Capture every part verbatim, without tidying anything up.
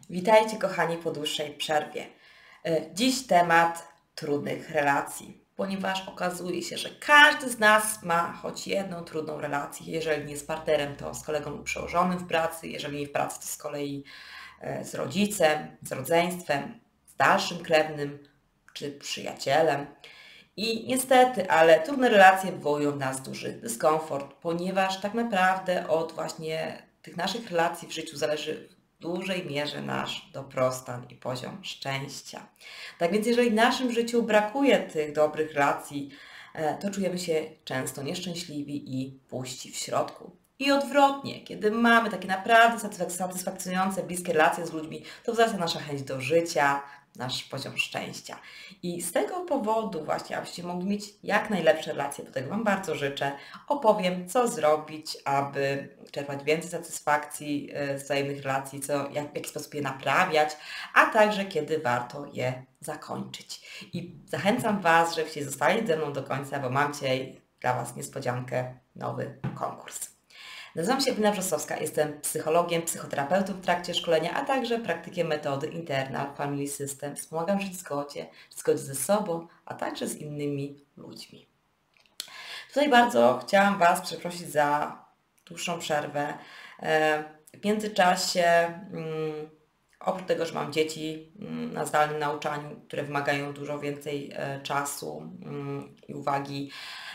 Witajcie kochani po dłuższej przerwie. Dziś temat trudnych relacji, ponieważ okazuje się, że każdy z nas ma choć jedną trudną relację. Jeżeli nie z partnerem, to z kolegą lub przełożonym w pracy, jeżeli nie w pracy, to z kolei z rodzicem, z rodzeństwem, z dalszym krewnym czy przyjacielem. I niestety, ale trudne relacje wywołują w nas duży dyskomfort, ponieważ tak naprawdę od właśnie tych naszych relacji w życiu zależy w dużej mierze nasz dobrostan i poziom szczęścia. Tak więc jeżeli w naszym życiu brakuje tych dobrych relacji, to czujemy się często nieszczęśliwi i puści w środku. I odwrotnie, kiedy mamy takie naprawdę satysfakcjonujące, bliskie relacje z ludźmi, to wzrasta nasza chęć do życia, nasz poziom szczęścia. I z tego powodu właśnie, abyście mogli mieć jak najlepsze relacje, bo tego Wam bardzo życzę, opowiem, co zrobić, aby czerpać więcej satysfakcji z wzajemnych relacji, co, jak, w jaki sposób je naprawiać, a także kiedy warto je zakończyć. I zachęcam Was, żebyście zostali ze mną do końca, bo mam dzisiaj dla Was niespodziankę, nowy konkurs. Nazywam się Ewelina Wrzosowska, jestem psychologiem, psychoterapeutą w trakcie szkolenia, a także praktykiem metody Internal Family System. Wspomagam żyć w zgodzie, w zgodzie ze sobą, a także z innymi ludźmi. Tutaj bardzo chciałam Was przeprosić za dłuższą przerwę. W międzyczasie, oprócz tego, że mam dzieci na zdalnym nauczaniu, które wymagają dużo więcej czasu i uwagi,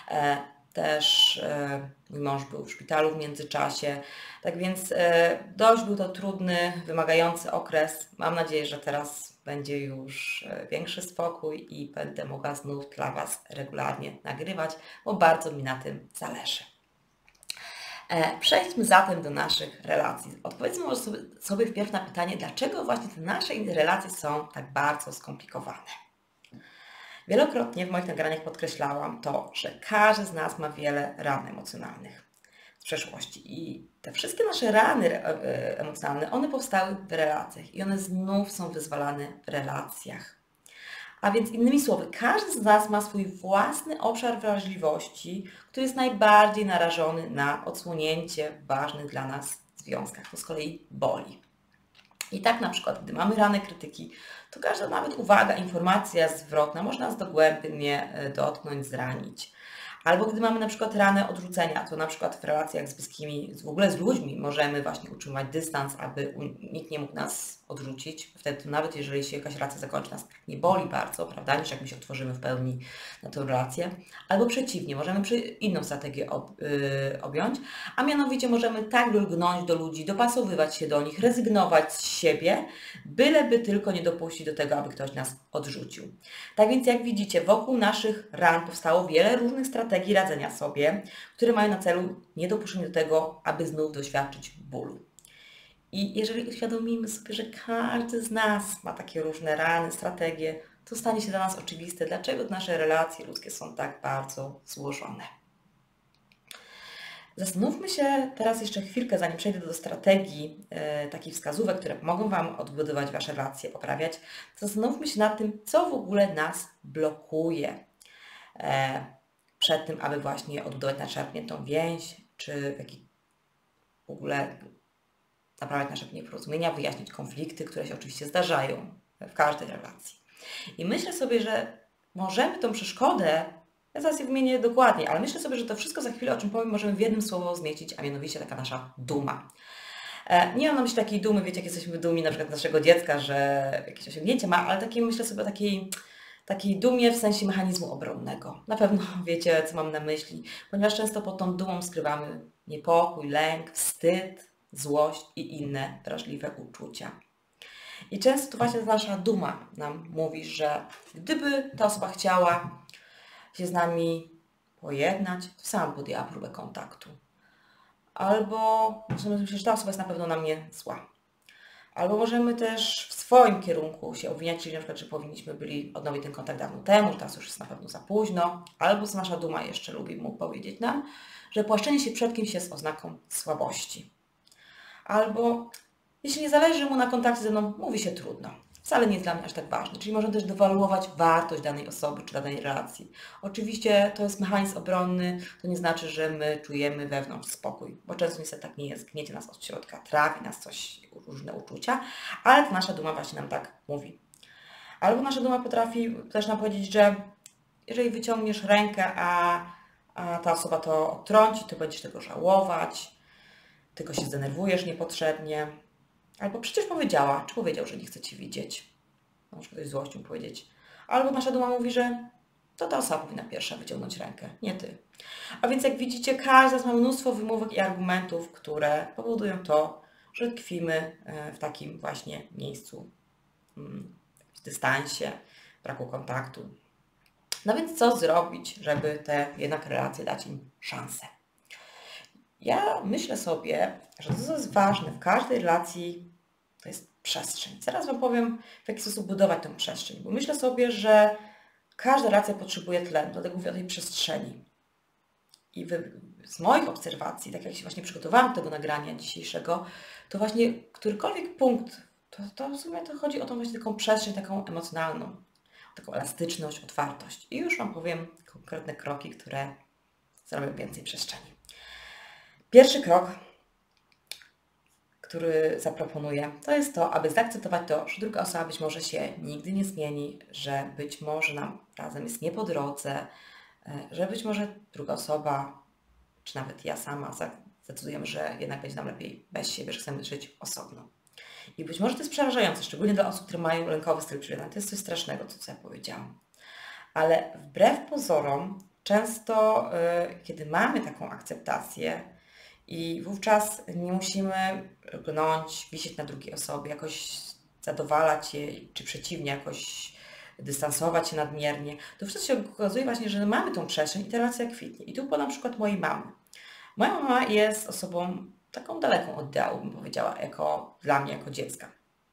też e, mój mąż był w szpitalu w międzyczasie, tak więc e, dość był to trudny, wymagający okres. Mam nadzieję, że teraz będzie już większy spokój i będę mogła znów dla Was regularnie nagrywać, bo bardzo mi na tym zależy. E, przejdźmy zatem do naszych relacji. Odpowiedzmy może sobie, sobie wpierw na pytanie, dlaczego właśnie te nasze relacje są tak bardzo skomplikowane. Wielokrotnie w moich nagraniach podkreślałam to, że każdy z nas ma wiele ran emocjonalnych z przeszłości i te wszystkie nasze rany emocjonalne, one powstały w relacjach i one znów są wyzwalane w relacjach. A więc innymi słowy, każdy z nas ma swój własny obszar wrażliwości, który jest najbardziej narażony na odsłonięcie w ważnych dla nas związkach. To z kolei boli. I tak na przykład, gdy mamy ranę krytyki, to każda nawet uwaga, informacja zwrotna może nas dogłębnie dotknąć, zranić. Albo gdy mamy na przykład ranę odrzucenia, to na przykład w relacjach z bliskimi, w ogóle z ludźmi możemy właśnie utrzymywać dystans, aby nikt nie mógł nas odrzucić. Wtedy nawet jeżeli się jakaś relacja zakończy, nas nie boli bardzo, prawda, niż jak my się otworzymy w pełni na tę relację. Albo przeciwnie, możemy przy inną strategię ob, yy, objąć, a mianowicie możemy tak lgnąć do ludzi, dopasowywać się do nich, rezygnować z siebie, byleby tylko nie dopuścić do tego, aby ktoś nas odrzucił. Tak więc jak widzicie, wokół naszych ran powstało wiele różnych strategii radzenia sobie, które mają na celu niedopuszczenie do tego, aby znów doświadczyć bólu. I jeżeli uświadomimy sobie, że każdy z nas ma takie różne rany, strategie, to stanie się dla nas oczywiste, dlaczego nasze relacje ludzkie są tak bardzo złożone. Zastanówmy się teraz jeszcze chwilkę, zanim przejdę do strategii e, takich wskazówek, które mogą Wam odbudować Wasze relacje, poprawiać. Zastanówmy się nad tym, co w ogóle nas blokuje e, przed tym, aby właśnie odbudować naczerpniętą więź, czy w jaki w ogóle naprawiać nasze nieporozumienia, wyjaśnić konflikty, które się oczywiście zdarzają w każdej relacji. I myślę sobie, że możemy tą przeszkodę, ja zaraz je wymienię dokładnie, ale myślę sobie, że to wszystko za chwilę, o czym powiem, możemy w jednym słowo zmieścić, a mianowicie taka nasza duma. Nie mam na myśli takiej dumy, wiecie, jak jesteśmy dumni na przykład z naszego dziecka, że jakieś osiągnięcie ma, ale takiej, myślę sobie o takiej, takiej dumie w sensie mechanizmu obronnego. Na pewno wiecie, co mam na myśli, ponieważ często pod tą dumą skrywamy niepokój, lęk, wstyd, złość i inne wrażliwe uczucia. I często to właśnie nasza duma nam mówi, że gdyby ta osoba chciała się z nami pojednać, to sama podjęła próbę kontaktu. Albo możemy myśleć, że ta osoba jest na pewno na mnie zła. Albo możemy też w swoim kierunku się obwiniać, czyli na przykład, że powinniśmy byli odnowić ten kontakt dawno temu, że teraz już jest na pewno za późno. Albo co nasza duma jeszcze lubi mu powiedzieć nam, że płaszczenie się przed kimś jest oznaką słabości. Albo jeśli nie zależy mu na kontakcie ze mną, mówi się trudno. wcale nie jest dla mnie aż tak ważny. Czyli można też dewaluować wartość danej osoby czy danej relacji. Oczywiście to jest mechanizm obronny, to nie znaczy, że my czujemy wewnątrz spokój, bo często niestety tak nie jest, gniecie nas od środka, trawi nas coś, różne uczucia, ale to nasza duma właśnie nam tak mówi. Albo nasza duma potrafi też nam powiedzieć, że jeżeli wyciągniesz rękę, a, a ta osoba to odtrąci, to będziesz tego żałować, tylko się zdenerwujesz niepotrzebnie. Albo przecież powiedziała, czy powiedział, że nie chce Cię widzieć. Może ktoś złością powiedzieć. Albo nasza duma mówi, że to ta osoba powinna pierwsza wyciągnąć rękę, nie Ty. A więc jak widzicie, każdy z nas ma mnóstwo wymówek i argumentów, które powodują to, że tkwimy w takim właśnie miejscu, w dystansie, braku kontaktu. No więc co zrobić, żeby te jednak relacje dać im szansę? Ja myślę sobie, że to, co jest ważne w każdej relacji, to jest przestrzeń. Zaraz Wam powiem, w jaki sposób budować tę przestrzeń, bo myślę sobie, że każda relacja potrzebuje tlenu, dlatego mówię o tej przestrzeni. I wy, z moich obserwacji, tak jak się właśnie przygotowałam do tego nagrania dzisiejszego, to właśnie którykolwiek punkt, to, to w sumie to chodzi o tą właśnie taką przestrzeń, taką emocjonalną, taką elastyczność, otwartość. I już Wam powiem konkretne kroki, które zrobią więcej przestrzeni. Pierwszy krok, który zaproponuję, to jest to, aby zaakceptować to, że druga osoba być może się nigdy nie zmieni, że być może nam razem jest nie po drodze, że być może druga osoba, czy nawet ja sama zdecydujemy, że jednak będzie nam lepiej bez siebie, że chcemy żyć osobno. I być może to jest przerażające, szczególnie dla osób, które mają lękowy styl życia. To jest coś strasznego, to co ja powiedziałam. Ale wbrew pozorom, często yy, kiedy mamy taką akceptację i wówczas nie musimy gnąć, wisieć na drugiej osobie, jakoś zadowalać jej, czy przeciwnie, jakoś dystansować się nadmiernie, to wtedy się okazuje właśnie, że mamy tą przestrzeń i ta relacja kwitnie. I tu podam przykład mojej mamy. Moja mama jest osobą taką daleką od ideału, bym powiedziała, jako, dla mnie jako dziecka.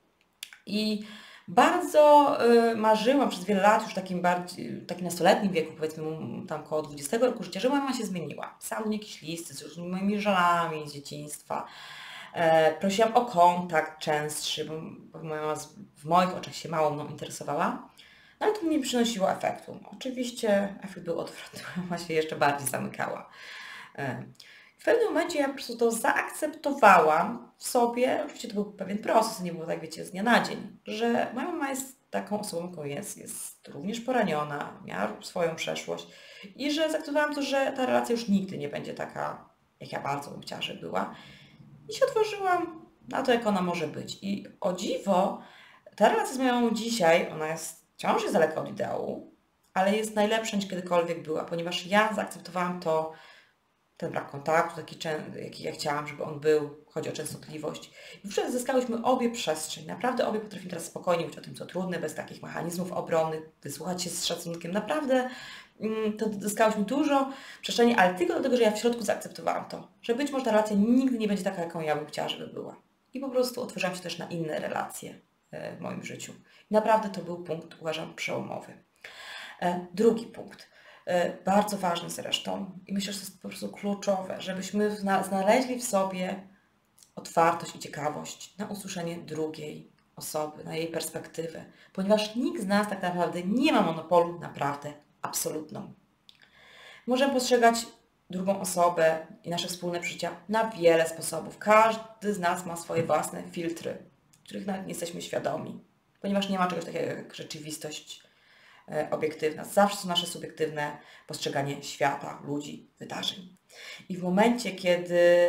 I bardzo y, marzyłam przez wiele lat, już w takim, bardziej, takim nastoletnim wieku, powiedzmy tam około dwudziestego roku życia, że moja mama się zmieniła. Pisałam do niej jakieś listy z różnymi moimi żalami z dzieciństwa. E, prosiłam o kontakt częstszy, bo, bo moja mama w moich oczach się mało mną interesowała. No ale to mi nie przynosiło efektu. Oczywiście efekt był odwrotny, mama się jeszcze bardziej zamykała. E, W pewnym momencie ja po prostu to zaakceptowałam w sobie, oczywiście to był pewien proces, nie było tak, wiecie, z dnia na dzień, że moja mama jest taką osobą, jaką jest, jest również poraniona, miała swoją przeszłość i że zaakceptowałam to, że ta relacja już nigdy nie będzie taka, jak ja bardzo bym chciała, żeby była. I się otworzyłam na to, jak ona może być. I o dziwo, ta relacja z moją mamą dzisiaj, ona jest wciąż jest daleka od ideału, ale jest najlepsza niż kiedykolwiek była, ponieważ ja zaakceptowałam to, ten brak kontaktu, taki, jaki ja chciałam, żeby on był, chodzi o częstotliwość. I wówczas zyskałyśmy obie przestrzeń. Naprawdę obie potrafimy teraz spokojnie mówić o tym, co trudne, bez takich mechanizmów obronnych, wysłuchać się z szacunkiem. Naprawdę mm, to zyskałyśmy dużo przestrzeni, ale tylko dlatego, że ja w środku zaakceptowałam to, że być może ta relacja nigdy nie będzie taka, jaką ja bym chciała, żeby była. I po prostu otworzyłam się też na inne relacje w moim życiu. I naprawdę to był punkt, uważam, przełomowy. Drugi punkt. Bardzo ważny zresztą i myślę, że to jest po prostu kluczowe, żebyśmy znaleźli w sobie otwartość i ciekawość na usłyszenie drugiej osoby, na jej perspektywę, ponieważ nikt z nas tak naprawdę nie ma monopolu na prawdę absolutną. Możemy postrzegać drugą osobę i nasze wspólne przeżycia na wiele sposobów. Każdy z nas ma swoje własne filtry, których nawet nie jesteśmy świadomi, ponieważ nie ma czegoś takiego jak rzeczywistość obiektywna. Zawsze są nasze subiektywne postrzeganie świata, ludzi, wydarzeń. I w momencie, kiedy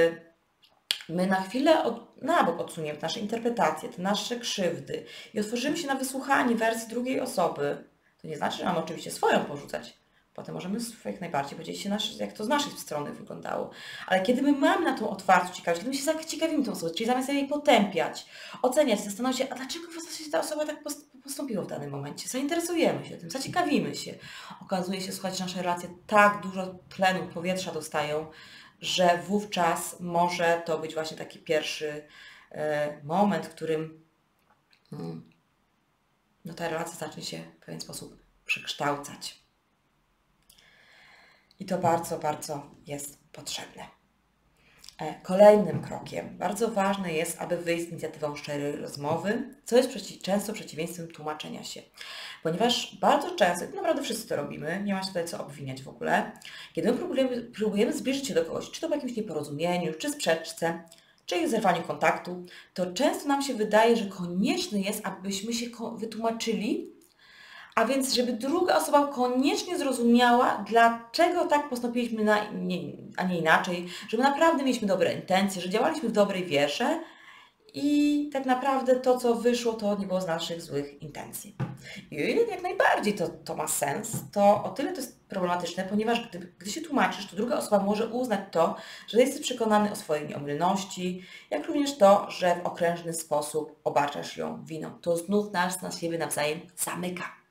my na chwilę od, na bok odsuniemy nasze interpretacje, te nasze krzywdy i otworzymy się na wysłuchanie wersji drugiej osoby, to nie znaczy, że mamy oczywiście swoją porzucać. Potem możemy jak najbardziej podzielić się, nasz, jak to z naszej strony wyglądało. Ale kiedy my mamy na tą otwartość, ciekawość, kiedy my się zaciekawimy tą osobą, czyli zamiast jej potępiać, oceniać, zastanowić się, a dlaczego ta osoba tak postąpiła w danym momencie, zainteresujemy się tym, zaciekawimy się. Okazuje się, słuchajcie, nasze relacje tak dużo tlenu, powietrza dostają, że wówczas może to być właśnie taki pierwszy e, moment, w którym hmm, no, ta relacja zacznie się w pewien sposób przekształcać. I to bardzo, bardzo jest potrzebne. E, Kolejnym krokiem bardzo ważne jest, aby wyjść z inicjatywą szczerej rozmowy, co jest przeci często przeciwieństwem tłumaczenia się. Ponieważ bardzo często, i naprawdę wszyscy to robimy, nie ma się tutaj co obwiniać w ogóle, kiedy my próbujemy, próbujemy zbliżyć się do kogoś, czy to w jakimś nieporozumieniu, czy sprzeczce, czy zerwaniu kontaktu, to często nam się wydaje, że konieczne jest, abyśmy się wytłumaczyli, a więc żeby druga osoba koniecznie zrozumiała, dlaczego tak postąpiliśmy, na, nie, a nie inaczej, że my naprawdę mieliśmy dobre intencje, że działaliśmy w dobrej wierze i tak naprawdę to, co wyszło, to nie było z naszych złych intencji. I o ile jak najbardziej to, to ma sens, to o tyle to jest problematyczne, ponieważ gdy, gdy się tłumaczysz, to druga osoba może uznać to, że jesteś przekonany o swojej nieomylności, jak również to, że w okrężny sposób obarczasz ją winą. To znów nas na siebie nawzajem zamyka.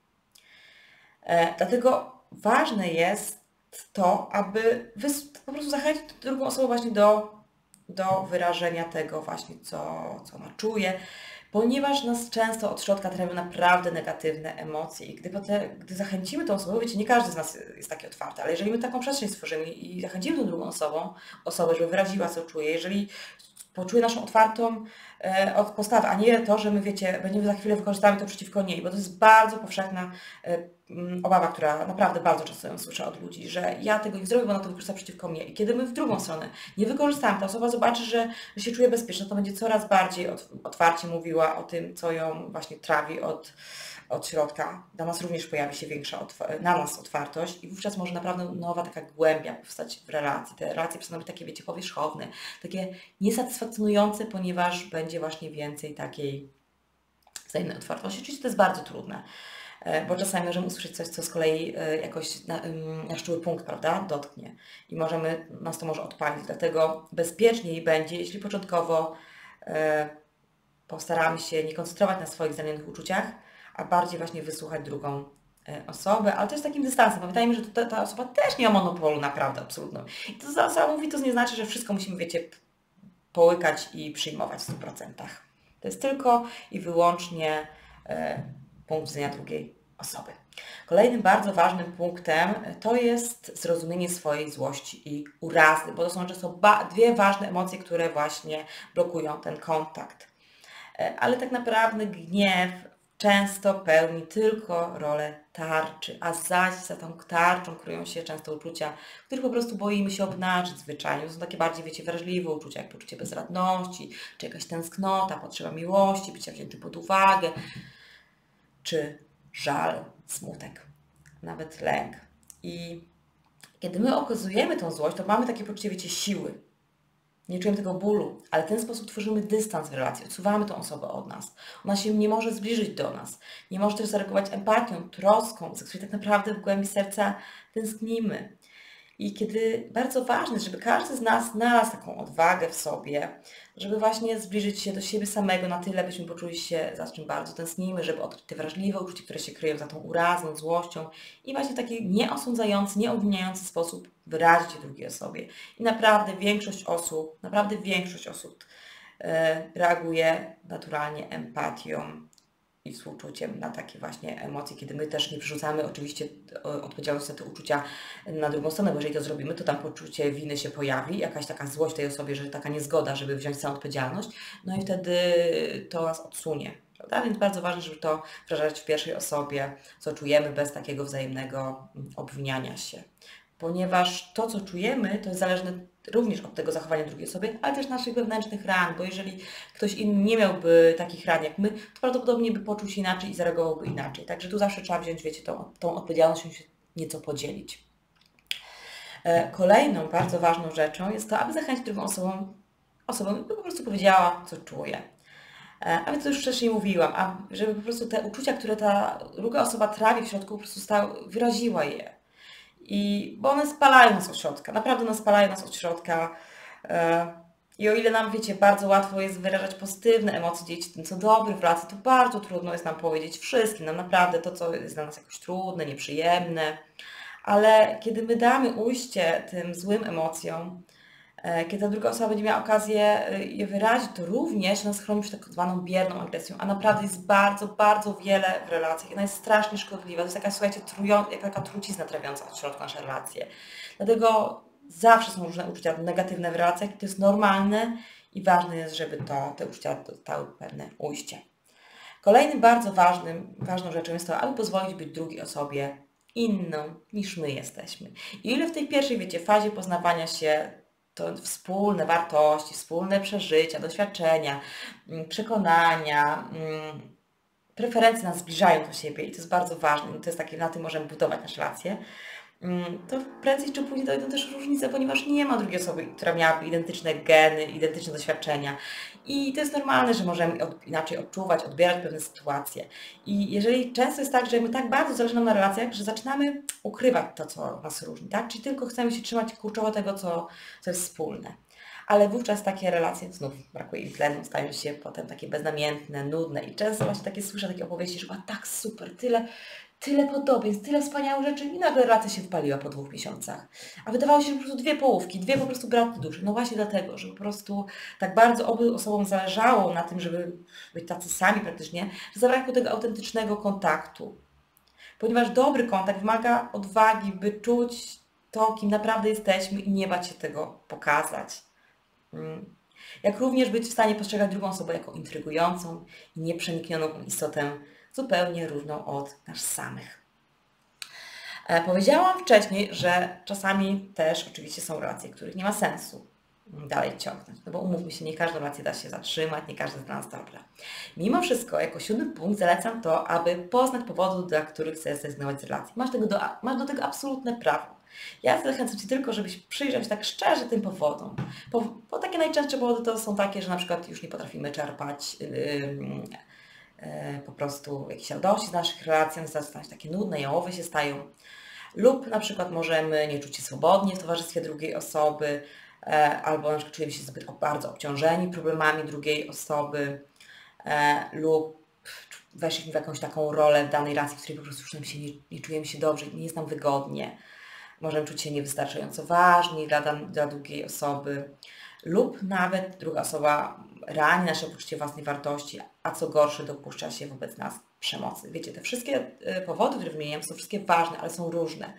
E, dlatego ważne jest to, aby po prostu zachęcić drugą osobę właśnie do, do wyrażenia tego właśnie, co, co ona czuje, ponieważ nas często od środka trafią naprawdę negatywne emocje i gdy, potem, gdy zachęcimy tą osobę, wiecie, nie każdy z nas jest taki otwarty, ale jeżeli my taką przestrzeń stworzymy i zachęcimy tą drugą osobą, osobę, żeby wyraziła, co czuje, jeżeli poczuje naszą otwartą e, postawę, a nie to, że my, wiecie, będziemy za chwilę wykorzystamy to przeciwko niej, bo to jest bardzo powszechna e, obawa, która naprawdę bardzo często ją słyszę od ludzi, że ja tego nie zrobię, bo ona to wykorzysta przeciwko mnie. I kiedy my w drugą stronę nie wykorzystamy, ta osoba zobaczy, że, że się czuje bezpieczna, to będzie coraz bardziej od, otwarcie mówiła o tym, co ją właśnie trawi od, od środka. Dla nas również pojawi się większa, na nas otwartość i wówczas może naprawdę nowa taka głębia powstać w relacji. Te relacje przestaną być takie, wiecie, powierzchowne, takie niesatysfakcjonujące, ponieważ będzie właśnie więcej takiej wzajemnej otwartości. Oczywiście to jest bardzo trudne, bo czasami możemy usłyszeć coś, co z kolei jakoś na, na szczuły punkt, prawda, dotknie i możemy, nas to może odpalić. Dlatego bezpieczniej będzie, jeśli początkowo e, postaramy się nie koncentrować na swoich znamionych uczuciach, a bardziej właśnie wysłuchać drugą e, osobę, ale to jest takim dystansem. Pamiętajmy, że ta, ta osoba też nie ma monopolu na prawdę absolutną. I to, co osoba mówi, to nie znaczy, że wszystko musimy, wiecie, połykać i przyjmować w stu procentach. To jest tylko i wyłącznie e, punkt widzenia drugiej osoby. Kolejnym bardzo ważnym punktem to jest zrozumienie swojej złości i urazy, bo to są często dwie ważne emocje, które właśnie blokują ten kontakt. Ale tak naprawdę gniew często pełni tylko rolę tarczy, a zaś za tą tarczą kryją się często uczucia, których po prostu boimy się obnażyć zwyczajnie. To są takie bardziej, wiecie, wrażliwe uczucia, jak poczucie bezradności, czy jakaś tęsknota, potrzeba miłości, bycia wziętym pod uwagę, czy żal, smutek, nawet lęk. I kiedy my okazujemy tą złość, to mamy takie poczucie, wiecie, siły. Nie czujemy tego bólu, ale w ten sposób tworzymy dystans w relacji, odsuwamy tą osobę od nas. Ona się nie może zbliżyć do nas. Nie może też zareagować empatią, troską, za której tak naprawdę w głębi serca tęsknimy. I kiedy bardzo ważne jest, żeby każdy z nas znalazł taką odwagę w sobie, żeby właśnie zbliżyć się do siebie samego na tyle, byśmy poczuli się, za czym bardzo tęsknimy, żeby odkryć te wrażliwe uczucia, które się kryją za tą urazą, złością i właśnie w taki nieosądzający, nieobwiniający sposób wyrazić je drugiej osobie. I naprawdę większość osób, naprawdę większość osób e, reaguje naturalnie empatią i współczuciem na takie właśnie emocje, kiedy my też nie przerzucamy oczywiście odpowiedzialności za te uczucia na drugą stronę, bo jeżeli to zrobimy, to tam poczucie winy się pojawi, jakaś taka złość tej osobie, że taka niezgoda, żeby wziąć całą odpowiedzialność, no i wtedy to nas odsunie, prawda? Więc bardzo ważne, żeby to wyrażać w pierwszej osobie, co czujemy, bez takiego wzajemnego obwiniania się. Ponieważ to, co czujemy, to jest zależne również od tego zachowania drugiej osoby, ale też naszych wewnętrznych ran, bo jeżeli ktoś inny nie miałby takich ran jak my, to prawdopodobnie by poczuł się inaczej i zareagowałby inaczej. Także tu zawsze trzeba wziąć, wiecie, tą, tą odpowiedzialność i się nieco podzielić. Kolejną bardzo ważną rzeczą jest to, aby zachęcić drugą osobą, osobą by po prostu powiedziała, co czuje. A więc to już wcześniej mówiłam, a żeby po prostu te uczucia, które ta druga osoba trawi w środku, po prostu stał, wyraziła je. I, bo one spalają nas od środka, naprawdę nas spalają nas od środka. I o ile nam, wiecie, bardzo łatwo jest wyrażać pozytywne emocje, dzielić tym, co dobre w relacji, to bardzo trudno jest nam powiedzieć wszystkim, nam naprawdę to, co jest dla nas jakoś trudne, nieprzyjemne. Ale kiedy my damy ujście tym złym emocjom, kiedy ta druga osoba będzie miała okazję je wyrazić, to również nas chroni przed tak zwaną bierną agresją, a naprawdę jest bardzo, bardzo wiele w relacjach. Ona jest strasznie szkodliwa. To jest taka, słuchajcie, trują, taka trucizna trawiąca od środka nasze relacje. Dlatego Zawsze są różne uczucia negatywne w relacjach i to jest normalne i ważne jest, żeby to, te uczucia dostały pewne ujście. Kolejnym bardzo ważnym, ważną rzeczą jest to, aby pozwolić być drugiej osobie inną niż my jesteśmy. I ile w tej pierwszej, wiecie, fazie poznawania się to wspólne wartości, wspólne przeżycia, doświadczenia, przekonania, preferencje nas zbliżają do siebie i to jest bardzo ważne. I to jest takie, na tym możemy budować nasze relacje. To prędzej czy później dojdą też różnice, ponieważ nie ma drugiej osoby, która miałaby identyczne geny, identyczne doświadczenia. I to jest normalne, że możemy od, inaczej odczuwać, odbierać pewne sytuacje. I jeżeli często jest tak, że my tak bardzo zależy nam na relacjach, że zaczynamy ukrywać to, co nas różni, tak? Czyli tylko chcemy się trzymać kurczowo tego, co, co jest wspólne. Ale wówczas takie relacje, znów brakuje im tlenu, stają się potem takie beznamiętne, nudne i często właśnie takie słyszę takie opowieści, że była tak super, tyle, tyle podobieństw, tyle wspaniałych rzeczy i nagle relacja się wypaliła po dwóch miesiącach. A wydawało się, że po prostu dwie połówki, dwie po prostu bratnie duszy. No właśnie dlatego, że po prostu tak bardzo obu osobom zależało na tym, żeby być tacy sami praktycznie, że zabrakło tego autentycznego kontaktu. Ponieważ dobry kontakt wymaga odwagi, by czuć to, kim naprawdę jesteśmy i nie bać się tego pokazać. Jak również być w stanie postrzegać drugą osobę jako intrygującą i nieprzeniknioną istotę, zupełnie różną od nas samych. E, powiedziałam wcześniej, że czasami też oczywiście są relacje, których nie ma sensu dalej ciągnąć, no bo umówmy się, nie każdą relację da się zatrzymać, nie każda jest dla nas dobra. Mimo wszystko, jako siódmy punkt zalecam to, aby poznać powody, dla których chcesz zrezygnować z relacji. Masz, tego do, masz do tego absolutne prawo. Ja zachęcam Cię tylko, żebyś przyjrzał się tak szczerze tym powodom. Bo, bo takie najczęstsze powody to są takie, że na przykład już nie potrafimy czerpać yy, yy, po prostu jakiejś radości z naszych relacji, one zaczynają się takie nudne, jałowe się stają. Lub na przykład możemy nie czuć się swobodnie w towarzystwie drugiej osoby, yy, albo na przykład czujemy się zbyt bardzo obciążeni problemami drugiej osoby, yy, lub weszliśmy w jakąś taką rolę w danej relacji, w której po prostu już się nie, nie czujemy się dobrze i nie jest nam wygodnie. Możemy czuć się niewystarczająco ważni dla, dla drugiej osoby lub nawet druga osoba rani nasze poczucie własnej wartości, a co gorsze dopuszcza się wobec nas przemocy. Wiecie, te wszystkie powody, które wymieniam, są wszystkie ważne, ale są różne.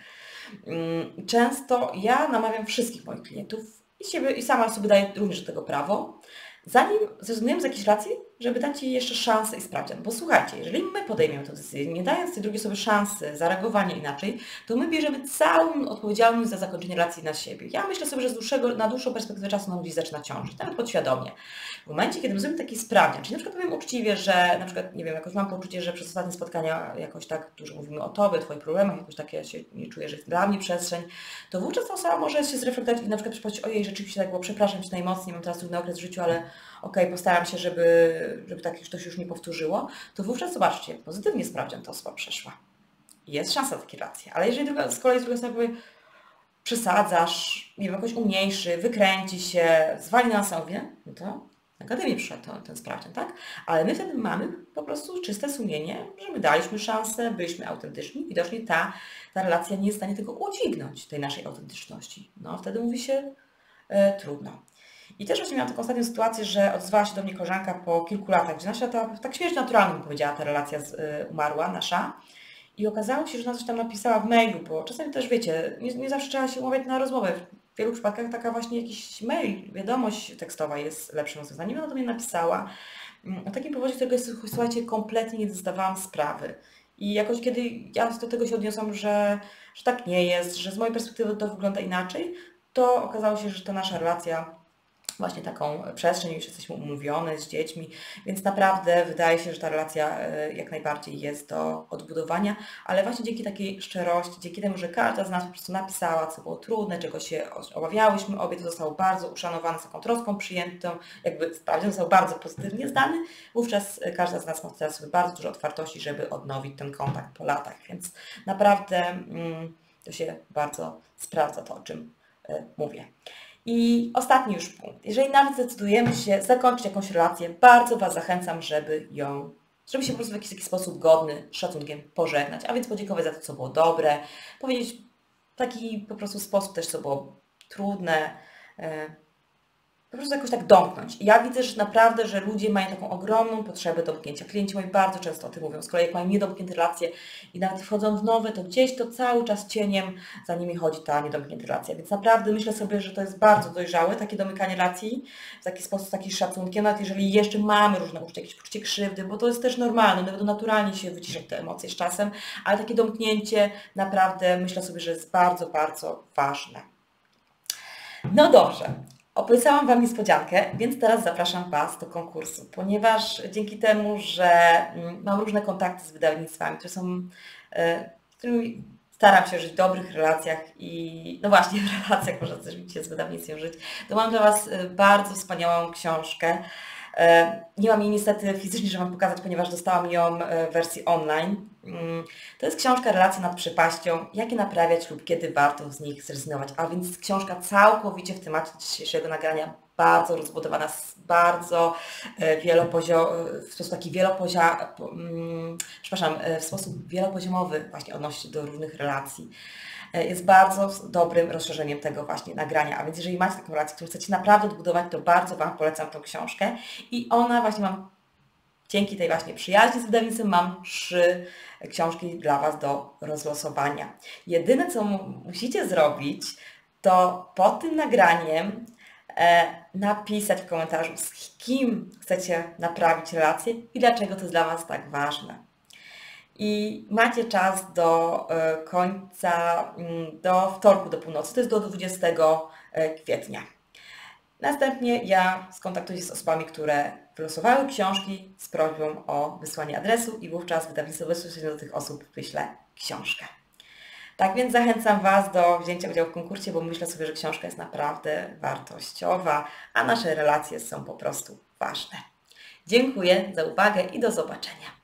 Często ja namawiam wszystkich moich klientów i, siebie, i sama sobie daję również do tego prawo, zanim zrezygnujemy z jakiejś racji, żeby dać jej jeszcze szansę i sprawdzian. Bo słuchajcie, jeżeli my podejmiemy tę decyzję, nie dając tej drugiej sobie szansy zareagowania inaczej, to my bierzemy całą odpowiedzialność za zakończenie relacji na siebie. Ja myślę sobie, że z dłuższego, na dłuższą perspektywę czasu nam gdzieś zaczyna ciążyć, nawet podświadomie. W momencie, kiedy my zrobimy taki sprawdzian, czyli na przykład powiem uczciwie, że na przykład, nie wiem, jakoś mam poczucie, że przez ostatnie spotkania jakoś tak dużo mówimy o Tobie, Twoich problemach, jakoś tak ja się nie czuję, że jest dla mnie przestrzeń, to wówczas ta osoba może się zreflektować i na przykład przypomnieć, ojej, rzeczywiście tak było, przepraszam Cię najmocniej, mam teraz trudny okres w życiu, ale okej, okay, postaram się, żeby, żeby tak już to się już nie powtórzyło, to wówczas zobaczcie, pozytywnie sprawdzian ta osoba przeszła. Jest szansa na takie relacje. Ale jeżeli druga, z kolei z drugiej strony powie, przesadzasz, nie wiem, jakoś umniejszy, wykręci się, zwali na sobie, no to na akademię przyszedł ten, ten sprawdzian, tak? Ale my wtedy mamy po prostu czyste sumienie, że my daliśmy szansę, byliśmy autentyczni, widocznie ta, ta relacja nie jest w stanie tego udźwignąć, tej naszej autentyczności. No wtedy mówi się e, trudno. I też właśnie miałam taką ostatnią sytuację, że odzwała się do mnie koleżanka po kilku latach, gdzie nasza ta, tak śmierć naturalnie bym powiedziała, ta relacja z, y, umarła, nasza. I okazało się, że ona coś tam napisała w mailu, bo czasami też wiecie, nie, nie zawsze trzeba się umawiać na rozmowę. W wielu przypadkach taka właśnie jakiś mail, wiadomość tekstowa jest lepszym rozwiązaniem. Ona do mnie napisała o takim powodzie, którego jest, słuchajcie, kompletnie nie zdawałam sprawy. I jakoś kiedy ja do tego się odniosłam, że, że tak nie jest, że z mojej perspektywy to wygląda inaczej, to okazało się, że ta nasza relacja właśnie taką przestrzeń, już jesteśmy umówione z dziećmi, więc naprawdę wydaje się, że ta relacja jak najbardziej jest do odbudowania, ale właśnie dzięki takiej szczerości, dzięki temu, że każda z nas po prostu napisała, co było trudne, czego się obawiałyśmy, obie to zostało bardzo uszanowane, z taką troską przyjętą, jakby sprawdzian został bardzo pozytywnie zdany, wówczas każda z nas ma teraz sobie bardzo dużo otwartości, żeby odnowić ten kontakt po latach, więc naprawdę mm, to się bardzo sprawdza to, o czym y, mówię. I ostatni już punkt. Jeżeli nawet zdecydujemy się zakończyć jakąś relację, bardzo Was zachęcam, żeby ją, żeby się po prostu w jakiś taki sposób godny, z szacunkiem pożegnać, a więc podziękować za to, co było dobre, powiedzieć w taki po prostu sposób też, co było trudne, po prostu jakoś tak domknąć. I ja widzę, że naprawdę, że ludzie mają taką ogromną potrzebę domknięcia. Klienci moi bardzo często o tym mówią. Z kolei jak mają niedomknięte relacje i nawet wchodzą w nowe, to gdzieś to cały czas cieniem za nimi chodzi ta niedomknięta relacja. Więc naprawdę myślę sobie, że to jest bardzo dojrzałe takie domykanie relacji w taki sposób, z takim szacunkiem, nawet jeżeli jeszcze mamy różne uczucia, jakieś poczucie krzywdy, bo to jest też normalne, no, naturalnie się wyciszać te emocje z czasem, ale takie domknięcie naprawdę myślę sobie, że jest bardzo, bardzo ważne. No dobrze. Obiecałam Wam niespodziankę, więc teraz zapraszam Was do konkursu, ponieważ dzięki temu, że mam różne kontakty z wydawnictwami, które są, z którymi staram się żyć w dobrych relacjach i no właśnie w relacjach można też się z wydawnictwem żyć, to mam dla Was bardzo wspaniałą książkę. Nie mam jej niestety fizycznie, żeby Wam pokazać, ponieważ dostałam ją w wersji online. To jest książka Relacje nad przepaścią, jakie naprawiać lub kiedy warto z nich zrezygnować. A więc książka całkowicie w temacie dzisiejszego nagrania, bardzo rozbudowana, bardzo wielopoziomowa, w sposób taki wielopozia, przepraszam, w sposób wielopoziomowy właśnie odnosi się do różnych relacji. Jest bardzo dobrym rozszerzeniem tego właśnie nagrania, a więc jeżeli macie taką relację, którą chcecie naprawdę odbudować, to bardzo Wam polecam tą książkę i ona właśnie mam, dzięki tej właśnie przyjaźni z wydawnictwem mam trzy książki dla Was do rozlosowania. Jedyne co musicie zrobić, to pod tym nagraniem e, napisać w komentarzu, z kim chcecie naprawić relację i dlaczego to jest dla Was tak ważne. I macie czas do końca, do wtorku do północy, to jest do dwudziestego kwietnia. Następnie ja skontaktuję się z osobami, które wylosowały książki z prośbą o wysłanie adresu i wówczas wydawnictwo bezpośrednio do tych osób wyśle książkę. Tak więc zachęcam Was do wzięcia udziału w konkursie, bo myślę sobie, że książka jest naprawdę wartościowa, a nasze relacje są po prostu ważne. Dziękuję za uwagę i do zobaczenia.